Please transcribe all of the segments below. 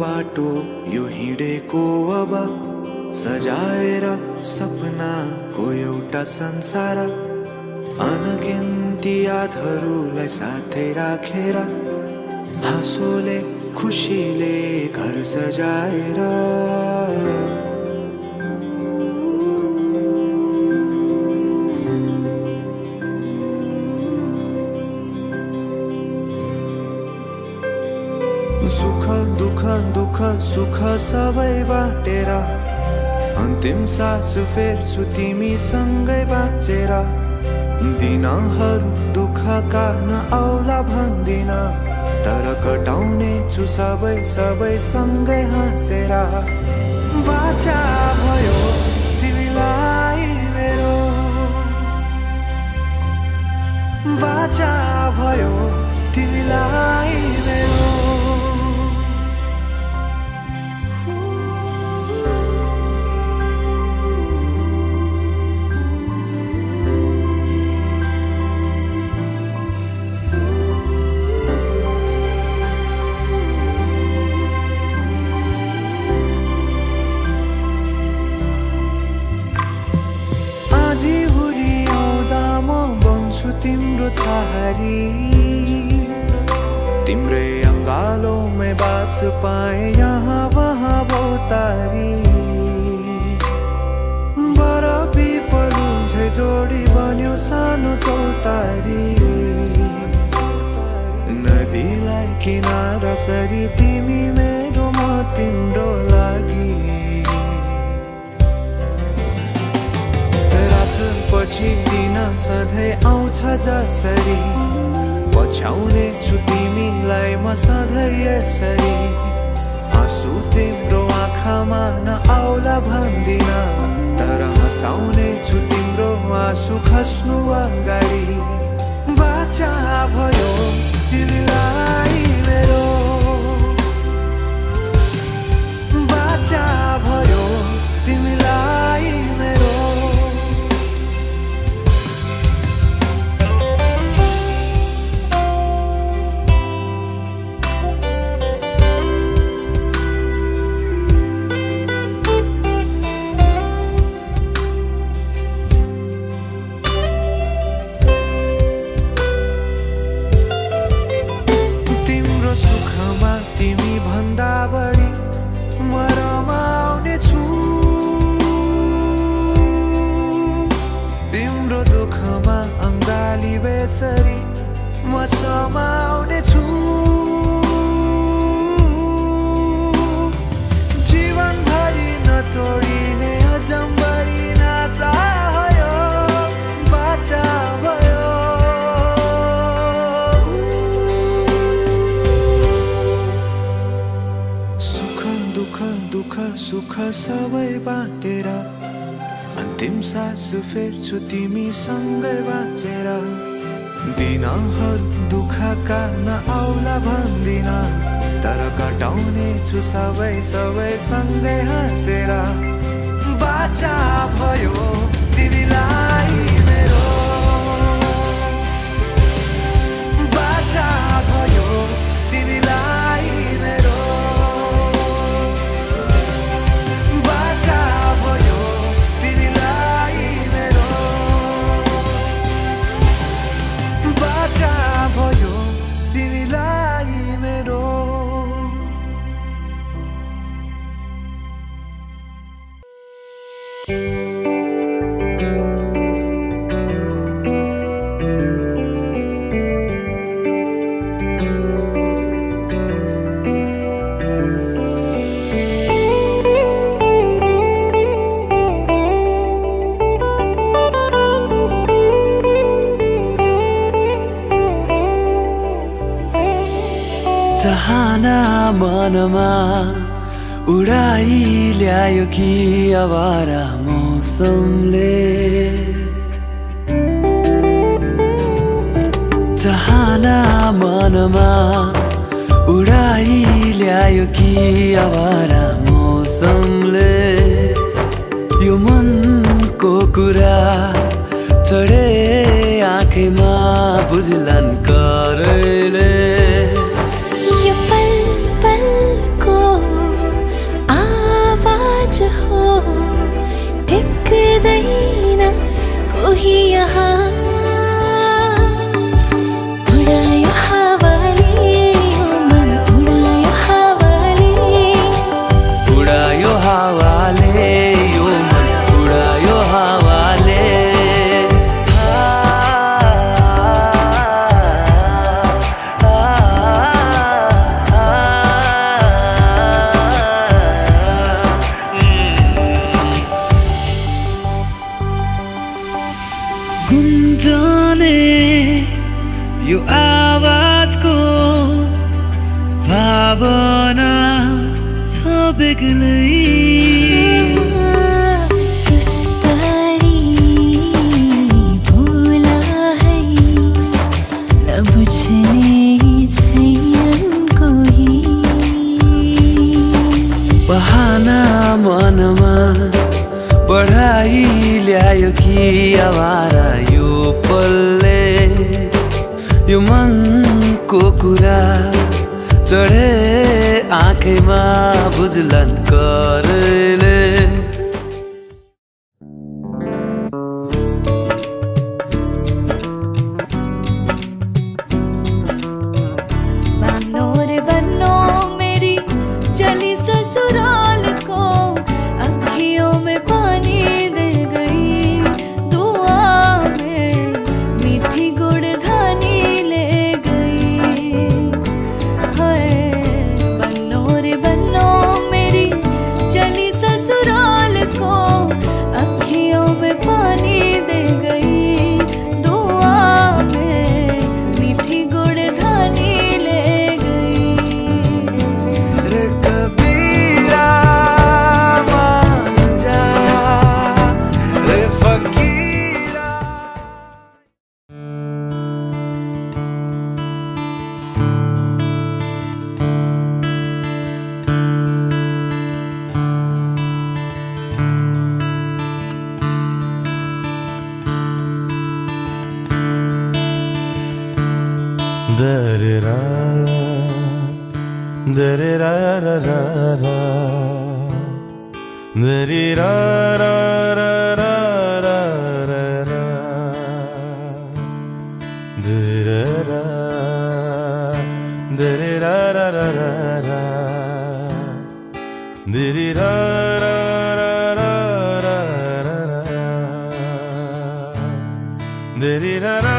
बाटो यो हिँडेको अब सजाएर सपनाको एउटा संसार अनगिन्ती यादहरूलाई साथै राखेर हाँसोले खुसीले घर सजाएर सुख दुख दुख सुख सबै बाटेर अन्तिम सास फेर्छु तिमीसँगै बाँचेर दिनहरू दुःखका नआउला भन्दिन तर कटाउने छु सबै सबै सँगै हाँसेर बाचा भयो तिमीलाई मेरो बाचा भयो तिमीलाई मेरो तिम्रो छहारी तिम्रै अंगालों में बास पाए यहाँ वहाँ बहुतारी बरफी पलु झै जोडी बन्यो सानो चौतारी नदीलाई किनारा सरी तिमी मेरो म तिम्रो लागि पछि दिन सधैँ आउँछ जसरी पछ्याउने छु तिमीलाई म सधैँ यसरी आँसु तिम्रो आँखामा नआउला भन्दिन तर हँसाउने छु तिम्रो आँसु खस्नु अगाडि बाचा भयो तिमीलाई मेरो बाचा भयो तिमीलाई मेरो म समाउने छु जीवनभरि नतोडिने अजम्बरी नाता भयो बाचा भयो सुख दुख दुख सुख सबै बाँटेर अन्तिम सास फेर्छु तिमीसँगै बाँचेर दिनहरू दुःखका नआउला भन्दिन तर कटाउने छु सबै सबै सँगै हाँसेर बाचा भयो तिमीलाई मेरो बाचा भयो तिमीलाई मेरो बाचा भयो तिमीलाई मेरो बाचा भयो तिमीलाई मेरो चाहना मनमा उडाई ल्यायो कि आवारा मौसमले चाहना मनमा उडाई ल्यायो कि आवारा मौसमले यो मनको कुरा चढे आँखैमा बुझलन करैले यो पल पलको हो टिक देना कोही यहाँ उडायो हावाले यो मन उडायो हावाले उडायो हावाले यो मन उडायो हावाले गुन्जने यो आवाजको भावना छ बेग्लै सुस्तरी बोला है नबुझ्ने छैन कोही बहाना मनमा पढाइ ल्यायो कि आवारा यो पल्ले यो मनको कुरा चढे आँखैमा बुझलन करले बन्नो रे बन्नो मेरी चली ससुराल को अखियों में पानी दे गई दुआ में मीठी गुड़धानी ले गई हाय बन्नो रे बन्नो मेरी चली ससुराल को अखियों में पानी दे गई दुआ में मीठी गुड़धानी ले गई रे कबीरा मान जा रे फकीरा Da-da-da, da-da-da-da-da-da, da-da-da-da-da-da, da-da-da-da-da-da, da-da-da-da-da-da,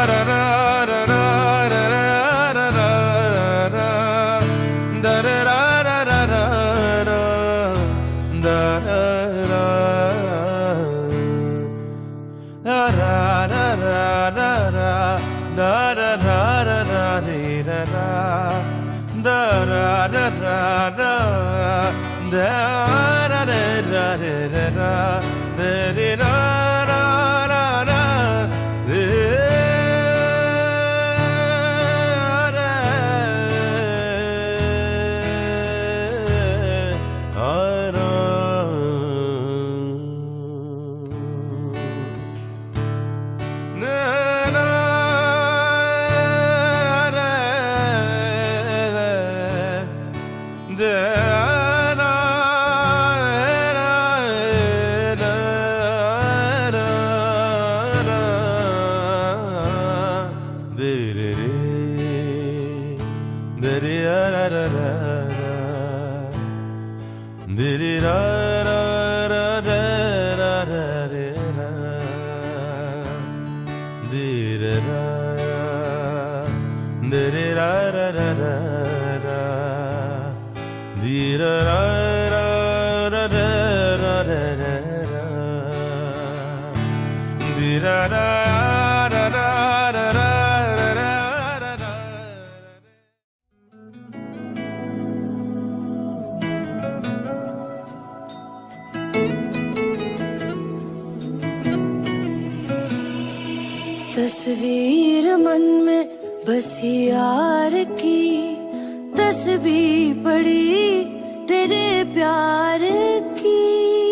तस्वीर मन में बसी यार की तस्वीर पड़ी तेरे प्यार की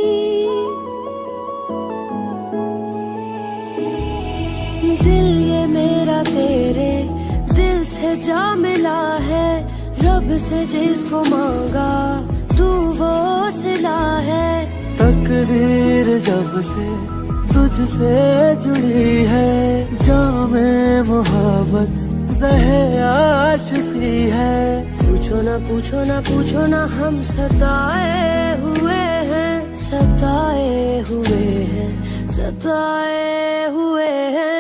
दिल ये मेरा तेरे दिल से जा मिला है रब से जिसको मांगा तू वो सिला है। तकदीर जब से तुझसे जुड़ी है, जामे मोहब्बत ज़हे आशिकी है। पूछो ना पूछो ना पूछो ना, हम सताए हुए हैं, सताए हुए हैं, सताए हुए हैं।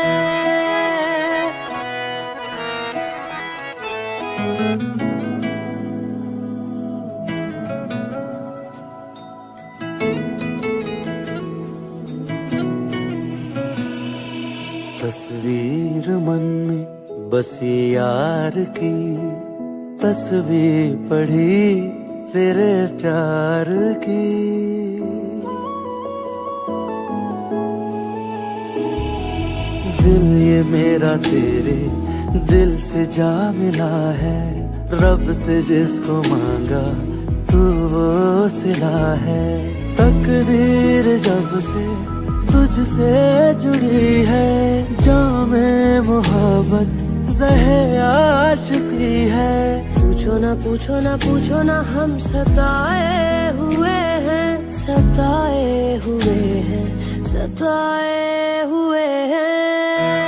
तस्वीर मन में बसी यार की, तस्वीर पढ़ी तेरे प्यार की। दिल ये मेरा तेरे दिल से जा मिला है, रब से जिसको मांगा तू वो सिला है। तकदीर जब से तुझसे जुड़ी है, जामे मोहब्बत ज़हे आशिकी है। पूछो ना पूछो ना पूछो ना, हम सताए हुए हैं, सताए हुए हैं, सताए हुए हैं।